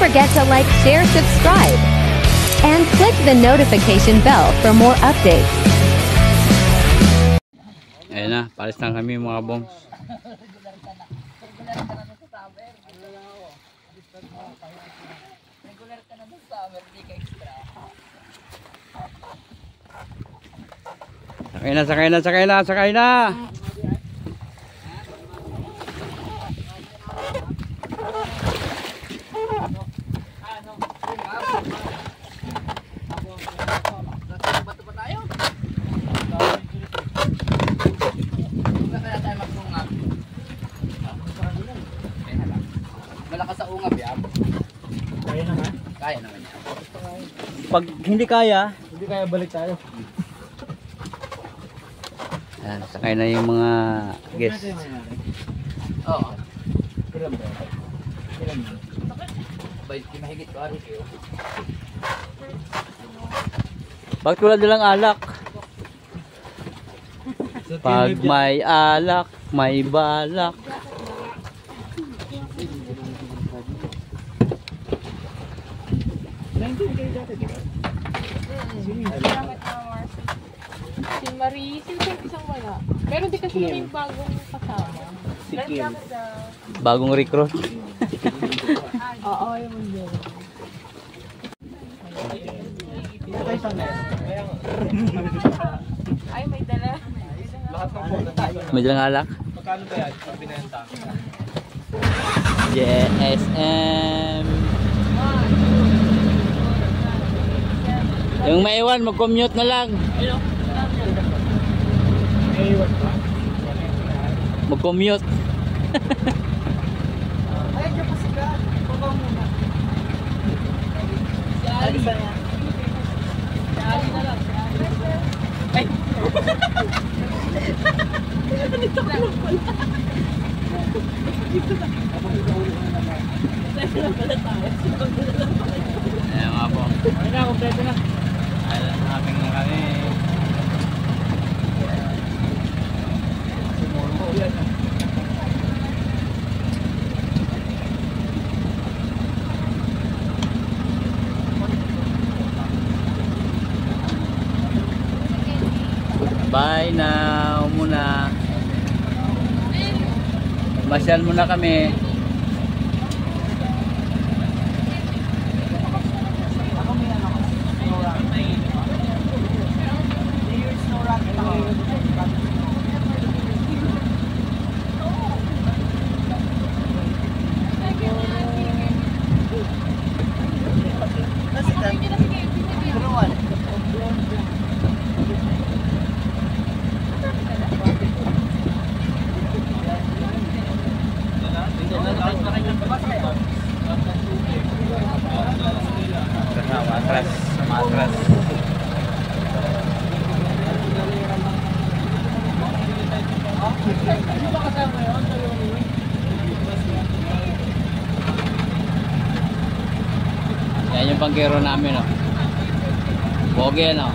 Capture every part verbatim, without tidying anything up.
forget to like, share, subscribe, and click the notification bell for more updates. Ayan na, palis na kami mga bongs. Sakay na, sakay na, sakay na, sakay na. Malakas sa ungab yan. Kaya naman? Kaya naman yan. Pag hindi kaya, Hindi kaya balik tayo. ayan, sakay na yung mga guests. Oo. Kiram ba? Kiram ba? Bay, mahigit ko ari kayo. Bakit wala nilang alak? Pag may alak, may balak. Si Marie, sino yung isang wala? Pero di kasi na yung bagong kasama. Si Kim. Bagong recruit. Oo, yung mundo. Ay, may dala. Lahat ng photo tayo. May dalang alak. Magkano ba yan? Pag binenta. J S M. Yung maiwan, mag-commute na lang. Mag-commute. Ay, diyan pa sila. Baba muna. Ali ba yan? Ali na lang. Ay! Dito ka lang pala. Dito ka. Dito na pala tayo. Ayan mga po. Ay na, kompleto na. Ayan, aking na kami. Bye now muna. Masyal muna kami. Matras, matras. Yan yung pangkero namin, no. Boge, no.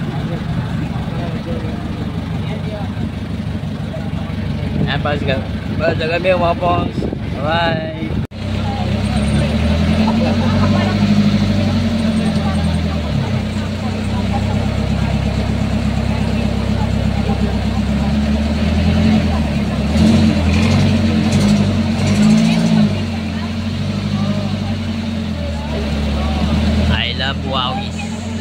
Yan, palis ka. Palis ka kami, mga pongs. Bye. Wowis.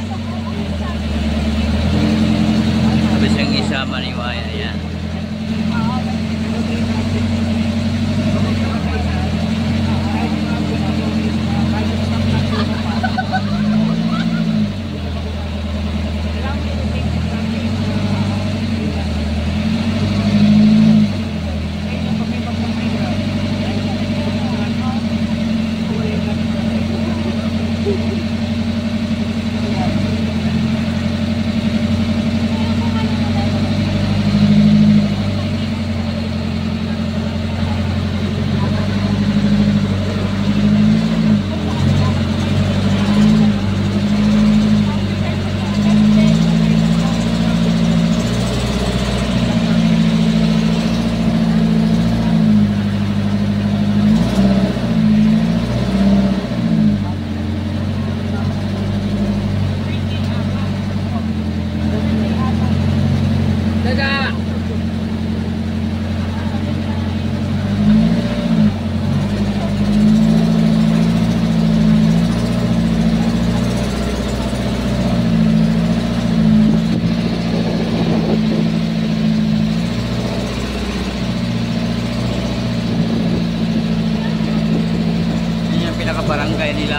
Habis yang isa maniwaya yan.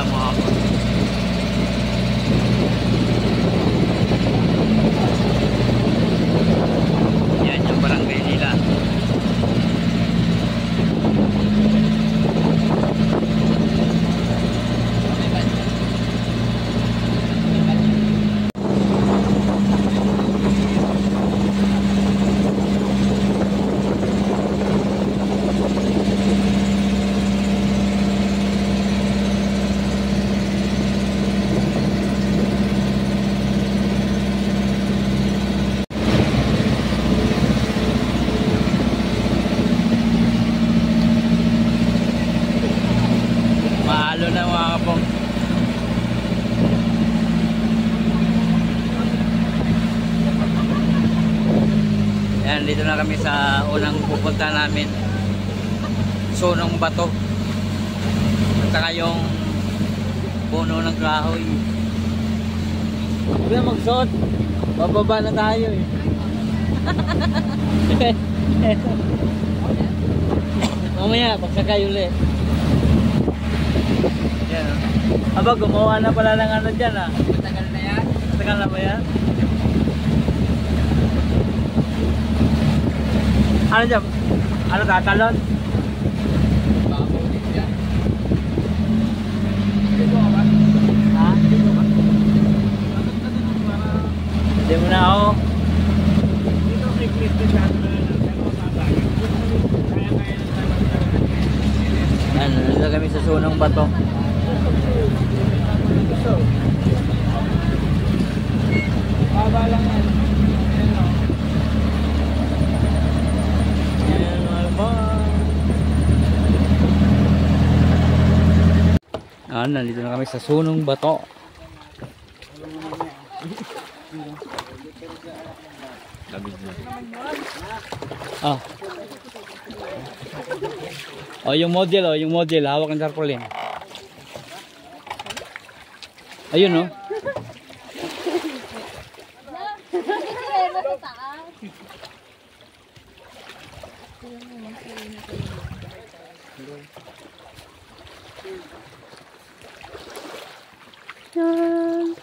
Lila mga kapon. Yan yung barangay Lila. Mahalo na mga kapong. Yan, dito na kami sa unang pupunta namin. Sunong Bato. At saka yung puno ng kahoy. Huwag na magsuot. Bababa na tayo eh. Mamaya, pagsakay ulit. Yan. Aba, gumawa na pala ng ano dyan ah. Matagal na yan. Matagal na ba yan? Ano dyan? Ano tatalon? Babulit yan. Ha? Hindi mo na ako. Yan, nandito kami sa Sunong Bato. Baba lang yan. Ah, nandito na kami sa Sunong Bato. Ah. Oh, yung model oh, yung model hawak ng tarpaulin. Ayun oh. Yan.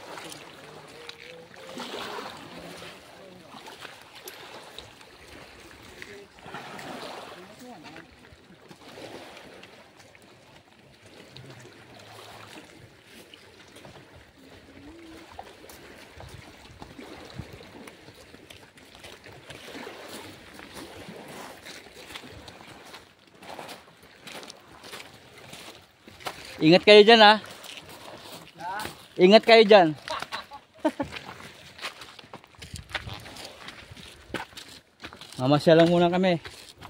Ingat kayo dyan ha. Ingat kayo dyan. Mamasya lang muna kami.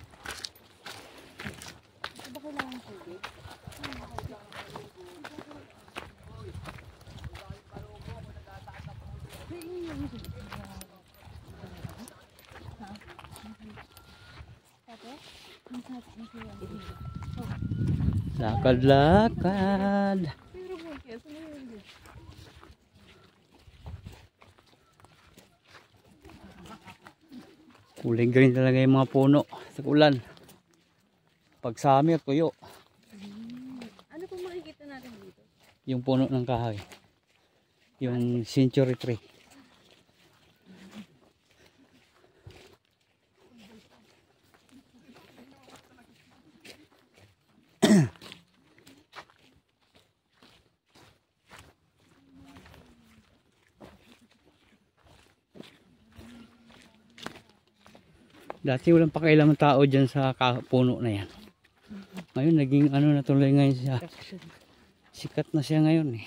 Lakad-lakad. Kulay green talaga yung mga puno sa ulan. Pag summer, tuyo. Ano po makikita natin dito? Yung puno ng kahoy. Yung century tree. Dati walang pakialam ng tao dyan sa puno na yan. Ngayon naging ano na tuloy ngayon siya. Sikat na siya ngayon eh.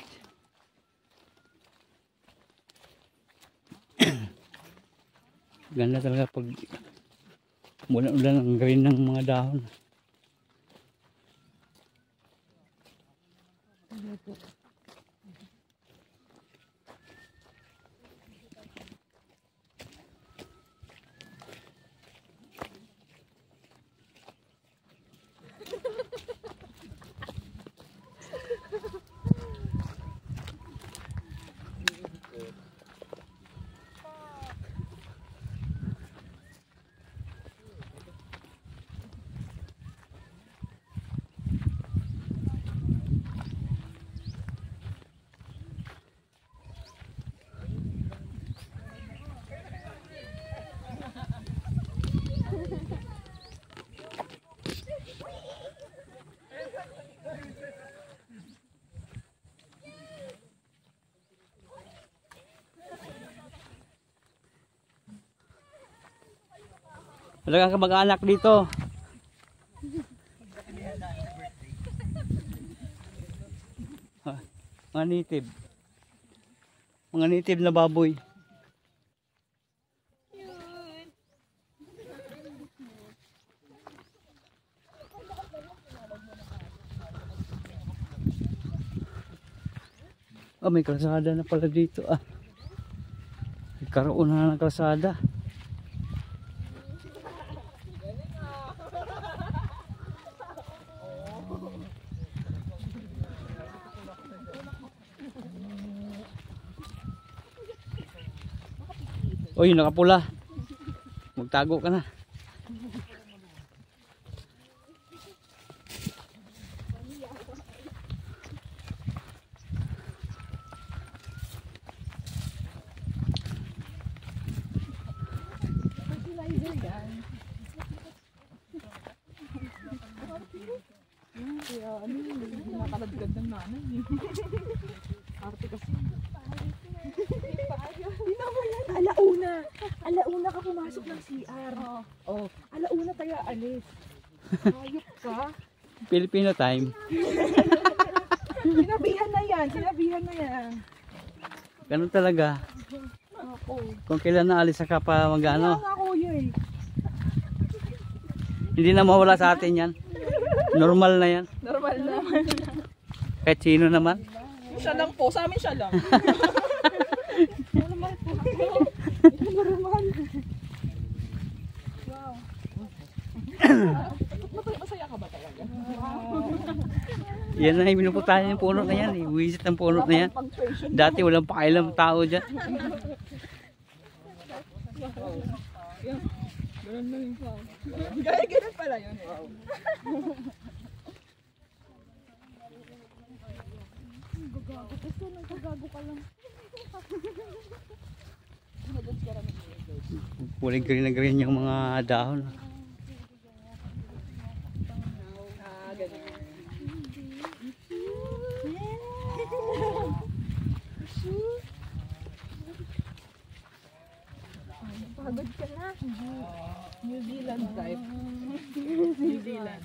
Ganda talaga pag ulan-ulan ang green ng mga dahon. Wala kang kamag-anak dito. Ha, mga native. Mga native na baboy. Oh, may kalsada na pala dito ah. Nagkaroon na ng kalsada. Uy, nakapula. Magtago ka na. Nakaladgad ng nanay. Arte kasi. Hindi naman yan. Alauna. Alauna ka pumasok ng C R. Oh. Alauna tayo alis. Hayop ka. Filipino time. Sinabihan na yan. Sinabihan na yan. Ganun talaga. Ako. Kung kailan naalis ka pa mag-ano. Kaya nga kuya eh. Hindi na mawala sa atin yan. Normal na yan. Normal na. Kahit sino naman. Siya lang po. Sa amin siya lang. Normal po. Normal. Wow. Masaya ka ba talaga? Yan na, pinuputahan yung puno na yan. Iwisit ng puno na yan. Dati walang pakailang tao dyan. Ganun na yung sound. Gaya ganun pala yun. Wow. Gagago. Gusto nang gagago ka lang. Kulay green na green yung mga dahon. Ah, ganun. Pagod ka na. New Zealand type. New Zealand.